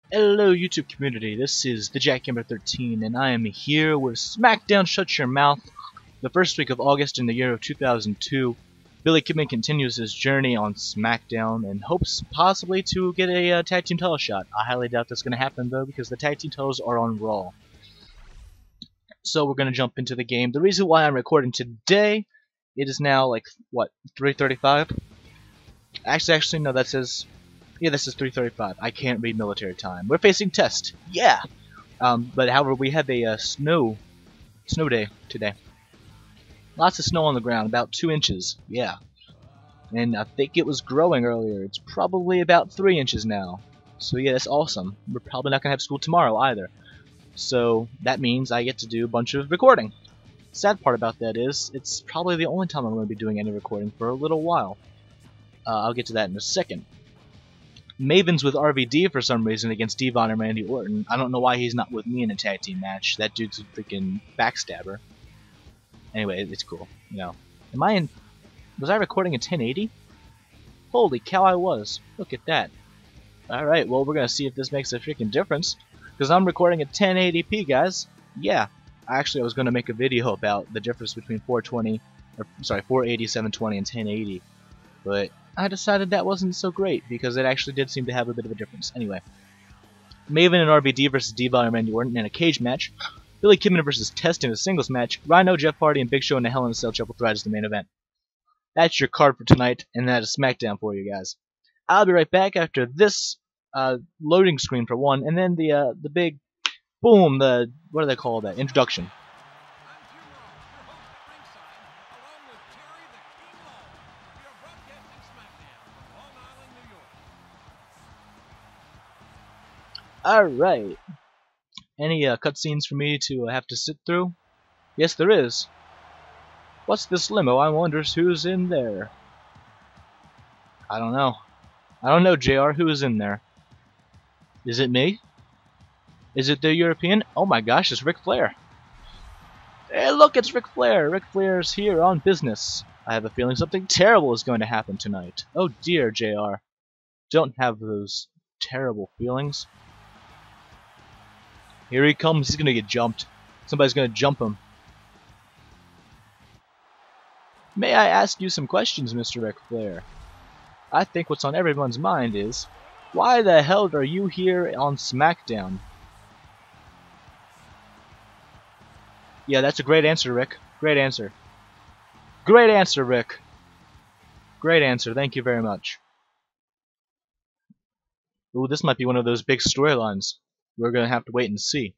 Hello YouTube community, this is the Jackhammer13 and I am here with Smackdown Shut Your Mouth, the first week of August in the year of 2002. Billy Kidman continues his journey on Smackdown and hopes possibly to get a tag team title shot. I highly doubt that's going to happen though because the tag team titles are on Raw. So we're going to jump into the game. The reason why I'm recording today, it is now like, what, 3:35? Actually no, that says... Yeah, this is 3:35. I can't read military time. We're facing test. Yeah. But however, we have a snow day today. Lots of snow on the ground, about 2 inches. Yeah. And I think it was growing earlier. It's probably about 3 inches now. So yeah, that's awesome. We're probably not gonna have school tomorrow either. So that means I get to do a bunch of recording. Sad part about that is it's probably the only time I'm going to be doing any recording for a little while. I'll get to that in a second. Maven's with RVD for some reason against Devon and Randy Orton. I don't know why he's not with me in a tag team match. That dude's a freaking backstabber. Anyway, it's cool. You know, was I recording in 1080? Holy cow, I was. Look at that. Alright, well, we're gonna see if this makes a freaking difference. Because I'm recording at 1080p, guys. Yeah. Actually, I was gonna make a video about the difference between 480, 720, and 1080. But I decided that wasn't so great because it actually did seem to have a bit of a difference. Anyway, Maven and RVD versus Devon and Randy Orton in a cage match. Billy Kidman versus Test in a singles match. Rhino, Jeff Hardy, and Big Show in a Hell in a Cell triple threat is the main event. That's your card for tonight, and that is SmackDown for you guys. I'll be right back after this loading screen for one, and then the big boom. What do they call that? Introduction. Alright. Any cutscenes for me to have to sit through? Yes, there is. What's this limo? I wonder who's in there. I don't know. I don't know, JR. Who is in there? Is it me? Is it the European? Oh my gosh, it's Ric Flair. Hey, look, it's Ric Flair. Ric Flair's here on business. I have a feeling something terrible is going to happen tonight. Oh dear, JR. Don't have those terrible feelings. Here he comes. He's gonna get jumped. Somebody's gonna jump him. May I ask you some questions, Mr. Ric Flair? I think what's on everyone's mind is, why the hell are you here on SmackDown? Yeah, that's a great answer, Rick. Great answer. Great answer, Rick. Great answer. Thank you very much. Ooh, this might be one of those big storylines. We're gonna have to wait and see.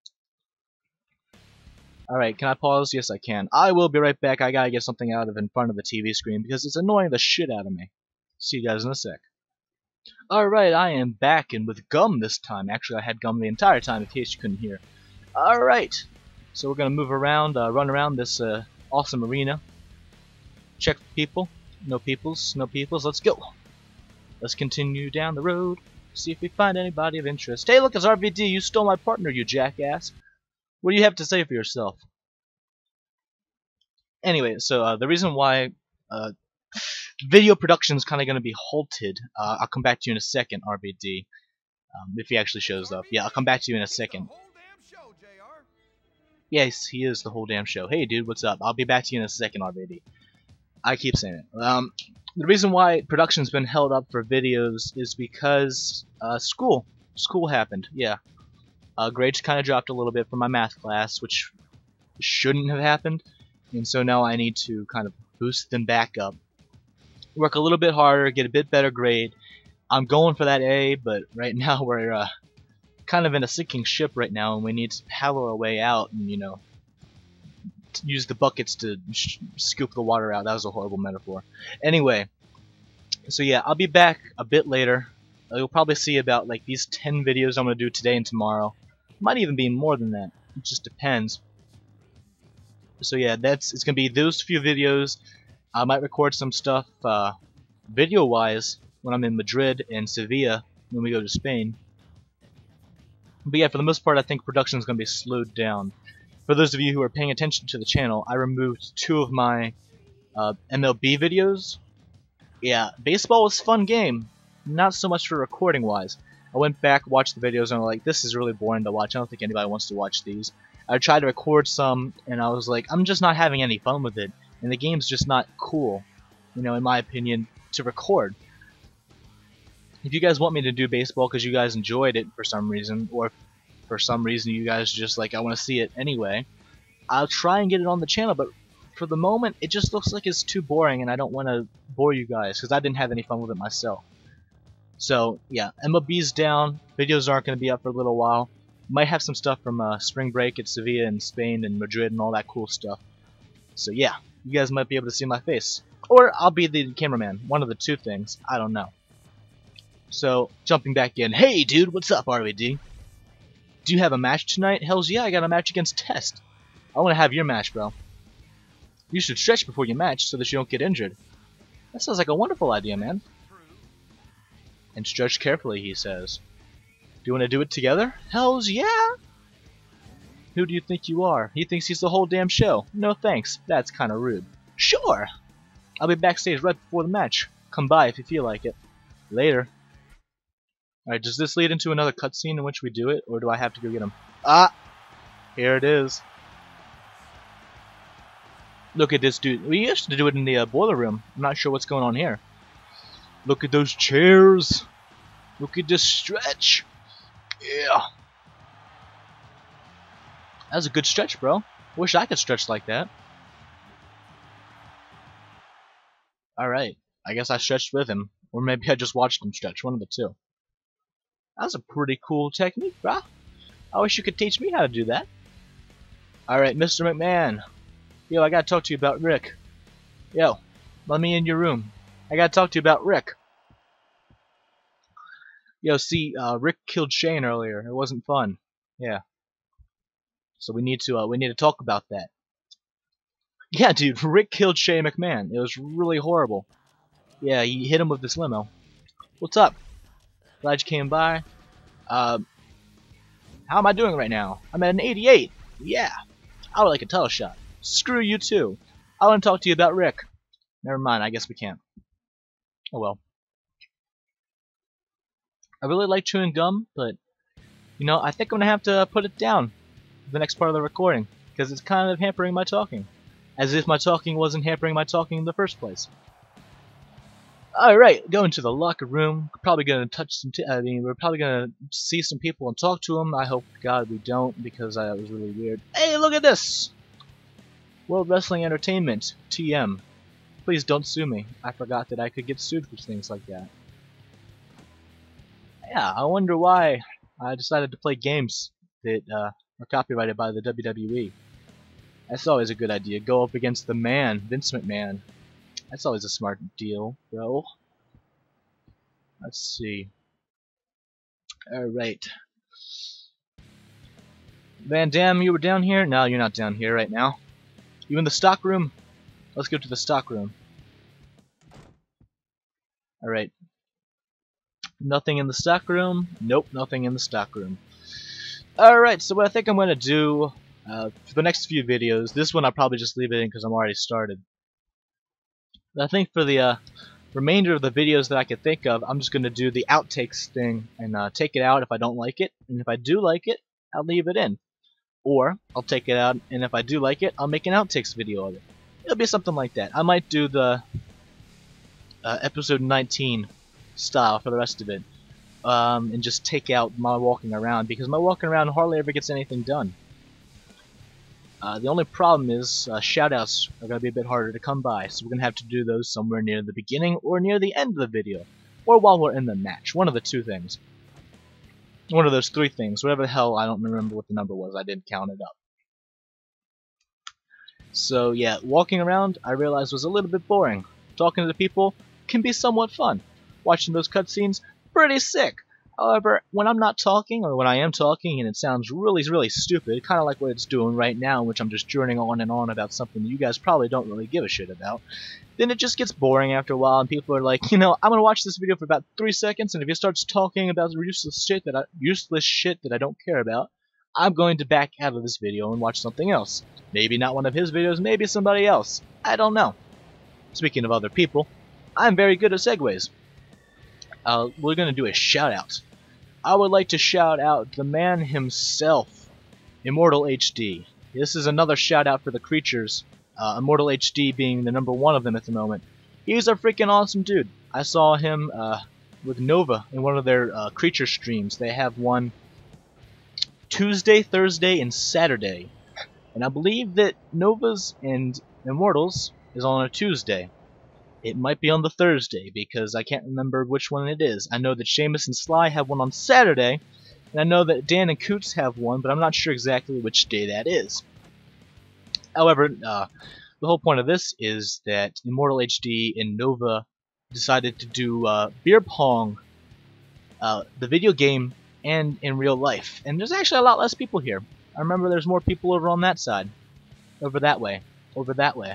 Alright, can I pause? Yes, I can. I will be right back. I gotta get something out of in front of the TV screen because it's annoying the shit out of me. See you guys in a sec. Alright, I am back and with gum this time. Actually, I had gum the entire time in case you couldn't hear. Alright, so we're gonna move around, run around this awesome arena. Check for people. No peoples, no peoples. Let's go. Let's continue down the road. See if we find anybody of interest. Hey, look, it's RVD. You stole my partner, you jackass. What do you have to say for yourself? Anyway, so the reason why video production is kind of going to be halted, I'll come back to you in a second, RVD, if he actually shows up. Yeah, I'll come back to you in a second. Yes, he is the whole damn show. Hey, dude, what's up? I'll be back to you in a second, RVD. I keep saying it. The reason why production's been held up for videos is because school happened. Yeah, grades kind of dropped a little bit for my math class, which shouldn't have happened, and so now I need to kind of boost them back up, work a little bit harder, get a bit better grade. I'm going for that A, but right now we're kind of in a sinking ship right now, and we need to paddle our way out, and you know, use the buckets to scoop the water out. That was a horrible metaphor. Anyway, so yeah, I'll be back a bit later. You'll probably see about like these 10 videos I'm going to do today and tomorrow. Might even be more than that. It just depends. So yeah, it's going to be those few videos. I might record some stuff video-wise when I'm in Madrid and Sevilla when we go to Spain. But yeah, for the most part, I think production is going to be slowed down. For those of you who are paying attention to the channel, I removed 2 of my MLB videos. Yeah, baseball was a fun game. Not so much for recording wise. I went back, watched the videos, and I'm like, this is really boring to watch. I don't think anybody wants to watch these. I tried to record some, and I was like, I'm just not having any fun with it. And the game's just not cool, you know, in my opinion, to record. If you guys want me to do baseball because you guys enjoyed it for some reason, or for some reason you guys just like, I want to see it anyway, I'll try and get it on the channel, but for the moment, it just looks like it's too boring, and I don't want to bore you guys, because I didn't have any fun with it myself. So, yeah, MLB's down, videos aren't going to be up for a little while. Might have some stuff from spring break at Sevilla and Spain and Madrid and all that cool stuff. So yeah, you guys might be able to see my face. Or I'll be the cameraman, one of the two things, I don't know. So, jumping back in, hey dude, what's up RVD? Do you have a match tonight? Hells yeah, I got a match against Test. I want to have your match, bro. You should stretch before you match so that you don't get injured. That sounds like a wonderful idea, man. And stretch carefully, he says. Do you want to do it together? Hells yeah! Who do you think you are? He thinks he's the whole damn show. No thanks, that's kinda rude. Sure! I'll be backstage right before the match. Come by if you feel like it. Later. Alright, does this lead into another cutscene in which we do it, or do I have to go get him? Ah! Here it is. Look at this dude. We used to do it in the boiler room. I'm not sure what's going on here. Look at those chairs. Look at this stretch. Yeah. That was a good stretch, bro. Wish I could stretch like that. Alright. I guess I stretched with him. Or maybe I just watched him stretch. One of the two. That was a pretty cool technique, bro. I wish you could teach me how to do that. Alright, Mr. McMahon. Yo, I gotta talk to you about Rick. Yo, let me in your room. I gotta talk to you about Rick. Yo, see, Rick killed Shane earlier. It wasn't fun. Yeah. So we need to talk about that. Yeah, dude, Rick killed Shane McMahon. It was really horrible. Yeah, he hit him with this limo. What's up? Glad you came by. How am I doing right now? I'm at an 88. Yeah. I would like a title shot. Screw you too. I want to talk to you about Rick. Never mind, I guess we can't. Oh well. I really like chewing gum, but you know, I think I'm gonna have to put it down for the next part of the recording, because it's kind of hampering my talking. As if my talking wasn't hampering my talking in the first place. Alright, going to the locker room. Probably gonna touch some we're probably gonna see some people and talk to them. I hope to God we don't, because that was really weird. Hey, look at this! World Wrestling Entertainment, TM. Please don't sue me. I forgot that I could get sued for things like that. Yeah, I wonder why I decided to play games that are copyrighted by the WWE. That's always a good idea. Go up against the man, Vince McMahon. That's always a smart deal, bro. Let's see. Alright. Van Dam, you were down here? No, you're not down here right now. You in the stock room? Let's go to the stock room. Alright. Nothing in the stock room? Nope, nothing in the stock room. Alright, so what I think I'm going to do for the next few videos, this one I'll probably just leave it in because I'm already started. But I think for the remainder of the videos that I could think of, I'm just going to do the outtakes thing and take it out if I don't like it. And if I do like it, I'll leave it in. Or, I'll take it out, and if I do like it, I'll make an outtakes video of it. It'll be something like that. I might do the episode 19 style for the rest of it. And just take out my walking around, because my walking around hardly ever gets anything done. The only problem is shoutouts are going to be a bit harder to come by, so we're going to have to do those somewhere near the beginning or near the end of the video. Or while we're in the match. One of the two things. One of those three things. Whatever the hell, I don't remember what the number was. I didn't count it up. So yeah, walking around I realized was a little bit boring. Talking to the people can be somewhat fun. Watching those cutscenes, pretty sick. However, when I'm not talking, or when I am talking and it sounds really, really stupid, kind of like what it's doing right now, in which I'm just journeying on and on about something you guys probably don't really give a shit about, then it just gets boring after a while, and people are like, you know, I'm gonna watch this video for about 3 seconds, and if he starts talking about useless shit that I don't care about, I'm going to back out of this video and watch something else. Maybe not one of his videos, maybe somebody else. I don't know. Speaking of other people, I'm very good at segues. We're gonna do a shout out. I would like to shout out the man himself, Immortal HD. This is another shout out for the creatures, Immortal HD being the #1 of them at the moment. He's a freaking awesome dude. I saw him with Nova in one of their creature streams. They have one Tuesday, Thursday, and Saturday. And I believe that Nova's and Immortals is on a Tuesday. It might be on the Thursday, because I can't remember which one it is. I know that Seamus and Sly have one on Saturday, and I know that Dan and Coots have one, but I'm not sure exactly which day that is. However, the whole point of this is that Immortal HD and Nova decided to do beer pong, the video game, and in real life. And there's actually a lot less people here. I remember there's more people over on that side. Over that way. Over that way.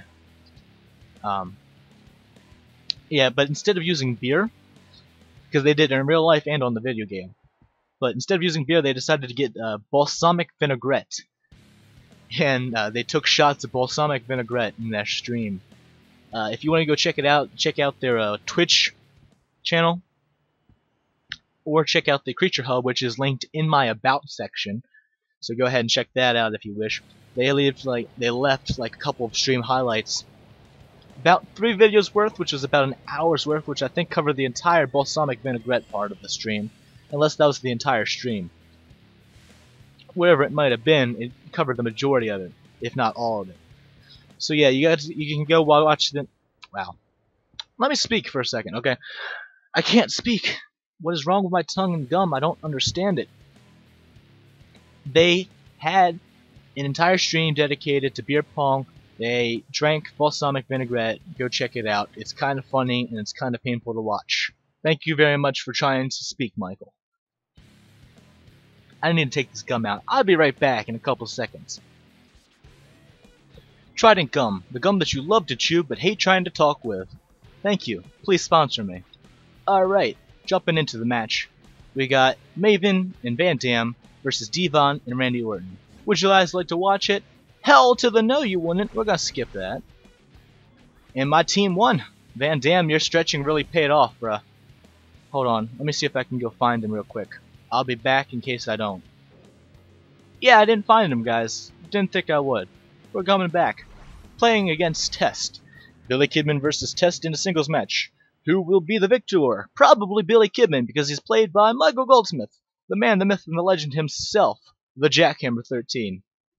Yeah, but instead of using beer, because they did it in real life and on the video game, but instead of using beer, they decided to get balsamic vinaigrette. And they took shots of balsamic vinaigrette in their stream. If you want to go check it out, check out their Twitch channel, or check out the Creature Hub, which is linked in my About section. So go ahead and check that out if you wish. They left like a couple of stream highlights, about 3 videos worth, which was about an hour's worth, which I think covered the entire balsamic vinaigrette part of the stream, unless that was the entire stream. Wherever it might have been, it covered the majority of it, if not all of it. So yeah, you can go watch the. Wow. Let me speak for a second, okay? I can't speak. What is wrong with my tongue and gum? I don't understand it. They had an entire stream dedicated to beer pong. They drank balsamic vinaigrette. Go check it out. It's kind of funny and it's kind of painful to watch. Thank you very much for trying to speak, Michael. I need to take this gum out. I'll be right back in a couple seconds. Trident Gum, the gum that you love to chew but hate trying to talk with. Thank you. Please sponsor me. Alright, jumping into the match. We got Maven and Van Dam versus Devon and Randy Orton. Would you guys like to watch it? Hell to the no you wouldn't. We're gonna skip that. And my team won. Van Dam, your stretching really paid off, bruh. Hold on, let me see if I can go find him real quick. I'll be back in case I don't. Yeah, I didn't find him, guys. Didn't think I would. We're coming back. Playing against Test. Billy Kidman versus Test in a singles match. Who will be the victor? Probably Billy Kidman, because he's played by Michael Goldsmith, the man, the myth, and the legend himself, the Jackhammer 13.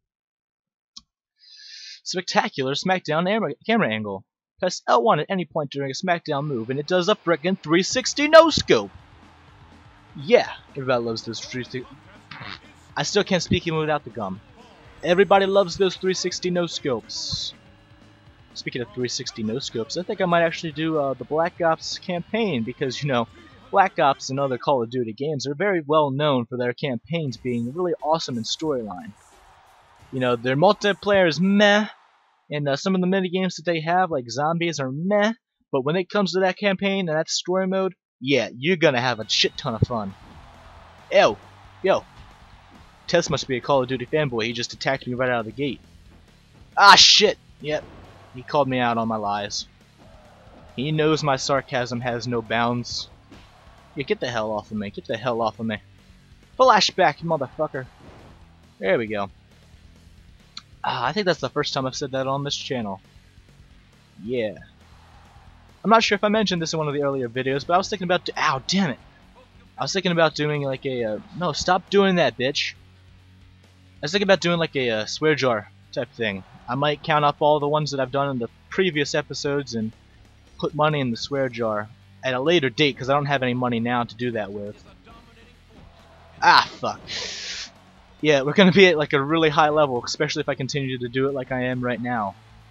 Spectacular Smackdown camera angle. Press L1 at any point during a Smackdown move, and it does a frickin' 360 no-scope. Yeah, everybody loves those 360. I still can't speak even without the gum. Everybody loves those 360 no-scopes. Speaking of 360 no-scopes, I think I might actually do the Black Ops campaign, because, you know, Black Ops and other Call of Duty games are very well known for their campaigns being really awesome in storyline. You know, their multiplayer is meh, and some of the minigames that they have, like zombies, are meh, but when it comes to that campaign and that story mode, yeah, you're gonna have a shit ton of fun. Ew, yo. Tess must be a Call of Duty fanboy, he just attacked me right out of the gate. Ah, shit! Yep, he called me out on my lies. He knows my sarcasm has no bounds. Yeah, get the hell off of me, get the hell off of me. Flashback, motherfucker. There we go. I think that's the first time I've said that on this channel. Yeah. I'm not sure if I mentioned this in one of the earlier videos, but I was thinking about... Ow, damn it! I was thinking about doing like a... no, stop doing that, bitch! I was thinking about doing like a swear jar type thing. I might count up all the ones that I've done in the previous episodes and put money in the swear jar at a later date, because I don't have any money now to do that with. Ah, fuck. Yeah, we're going to be at like a really high level, especially if I continue to do it like I am right now.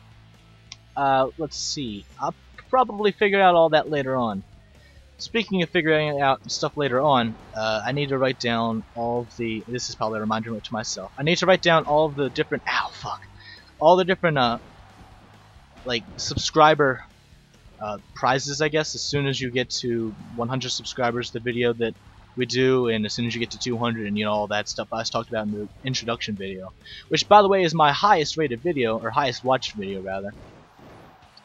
Let's see. I'll probably figure out all that later on. Speaking of figuring out stuff later on, I need to write down all of the... This is probably a reminder to myself. I need to write down all of the different... Ow, fuck. All the different, like, subscriber prizes, I guess, as soon as you get to 100 subscribers, the video that we do, and as soon as you get to 200 and, you know, all that stuff I talked about in the introduction video. Which, by the way, is my highest rated video, or highest watched video, rather.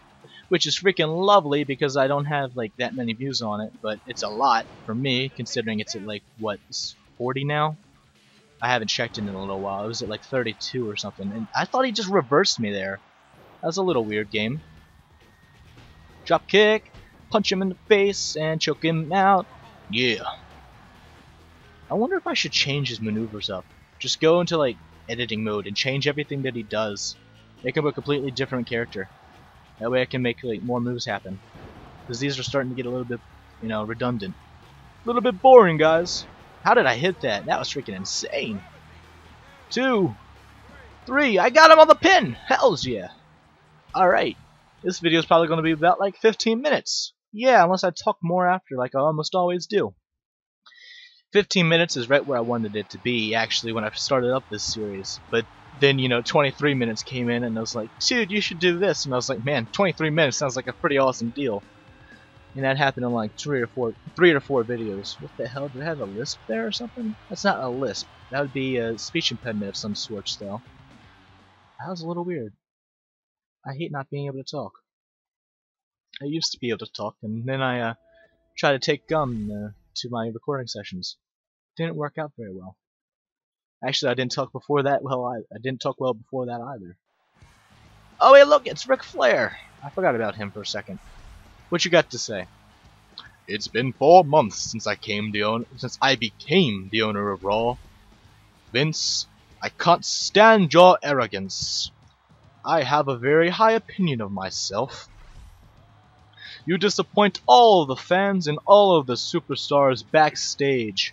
which is freaking lovely because I don't have like that many views on it, but it's a lot for me considering it's at like what, 40 now? I haven't checked in a little while. It was at like 32 or something, and I thought he just reversed me there. That was a little weird game. Drop kick, punch him in the face, and choke him out. Yeah. I wonder if I should change his maneuvers up. Just go into like editing mode and change everything that he does. Make him a completely different character. That way I can make like more moves happen. Because these are starting to get a little bit, you know, redundant. A little bit boring, guys. How did I hit that? That was freaking insane. 2, 3, I got him on the pin! Hells yeah! Alright. This video is probably going to be about like 15 minutes. Yeah, unless I talk more after like I almost always do. 15 minutes is right where I wanted it to be, actually, when I started up this series. But then, you know, 23 minutes came in, and I was like, dude, you should do this. And I was like, man, 23 minutes sounds like a pretty awesome deal. And that happened in like 3 or 4 videos. What the hell? Did I have a lisp there or something? That's not a lisp. That would be a speech impediment of some sort, though. That was a little weird. I hate not being able to talk. I used to be able to talk, and then I tried to take gum to my recording sessions. Didn't work out very well. Actually, I didn't talk before that. Well, I didn't talk well before that either. Oh, hey, look, it's Ric Flair. I forgot about him for a second. What you got to say? It's been 4 months since I became the owner of Raw. Vince, I can't stand your arrogance. I have a very high opinion of myself. You disappoint all of the fans and all of the superstars backstage.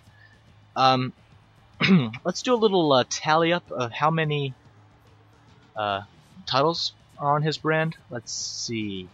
Let's do a little tally up of how many titles are on his brand. Let's see.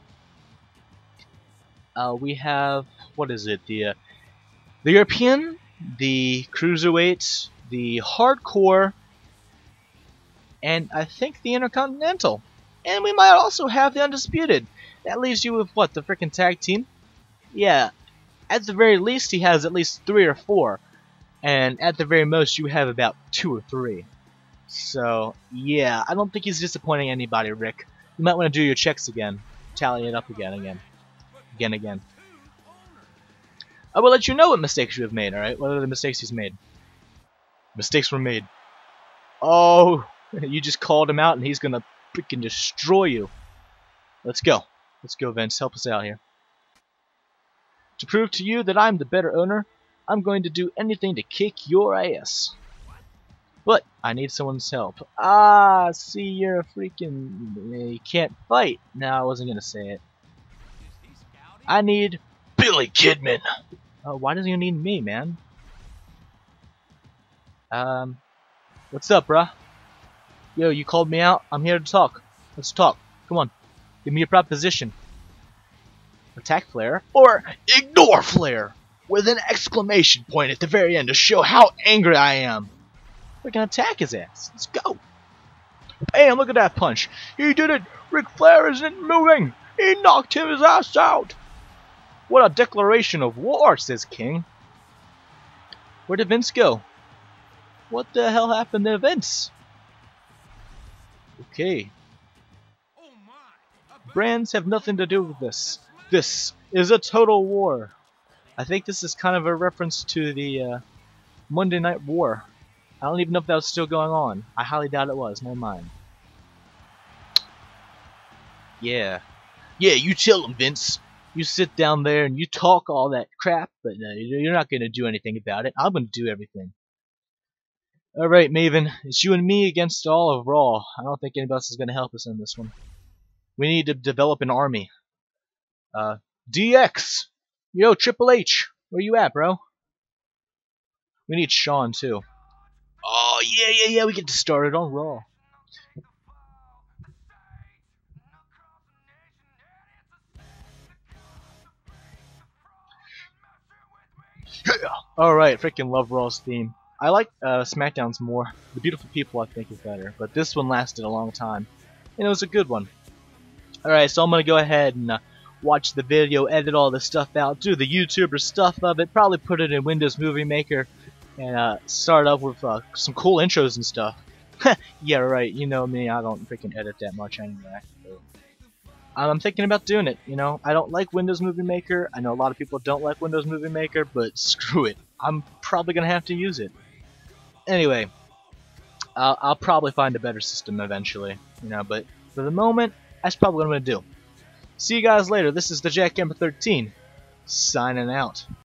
We have, what is it? The European, the Cruiserweight, the Hardcore, and I think the Intercontinental. And we might also have the Undisputed. That leaves you with what, the frickin' tag team? Yeah, at the very least he has at least 3 or 4. And at the very most you have about 2 or 3. So, yeah, I don't think he's disappointing anybody, Rick. You might want to do your checks again. Tally it up again. I will let you know what mistakes you have made, alright? What are the mistakes he's made? Mistakes were made. Oh, you just called him out and he's gonna freaking destroy you. Let's go. Let's go, Vince. Help us out here. To prove to you that I'm the better owner, I'm going to do anything to kick your ass. But I need someone's help. Ah, see, you're a freaking... You can't fight. No, I wasn't going to say it. I need Billy Kidman. Oh, why does he need me, man? What's up, bruh? Yo, you called me out? I'm here to talk. Let's talk. Come on. Give me a proposition. Attack Flair, or ignore Flair, with an exclamation point at the very end to show how angry I am. We can attack his ass. Let's go. Bam, look at that punch. He did it. Ric Flair isn't moving. He knocked his ass out. What a declaration of war, says King. Where did Vince go? What the hell happened to Vince? Okay. Brands have nothing to do with this. This is a total war. I think this is kind of a reference to the Monday Night War. I don't even know if that was still going on. I highly doubt it was. Never mind. Yeah. Yeah, you tell him, Vince. You sit down there and you talk all that crap, but you're not going to do anything about it. I'm going to do everything. Alright, Maven. It's you and me against all of Raw. I don't think anybody else is going to help us in this one. We need to develop an army. DX! Yo, Triple H! Where you at, bro? We need Shawn, too. Oh, yeah, we get to start it on Raw. Yeah! Alright, freaking love Raw's theme. I like Smackdown's more. The Beautiful People, I think, is better. But this one lasted a long time. And it was a good one. Alright, so I'm going to go ahead and watch the video, edit all this stuff out, do the YouTuber stuff of it, probably put it in Windows Movie Maker, and start off with some cool intros and stuff. Yeah, right, you know me, I don't freaking edit that much anyway. So. I'm thinking about doing it. You know, I don't like Windows Movie Maker. I know a lot of people don't like Windows Movie Maker, but screw it. I'm probably gonna have to use it. Anyway, I'll probably find a better system eventually. You know, but for the moment, that's probably what I'm gonna do. See you guys later. This is the Jackhammer 13, signing out.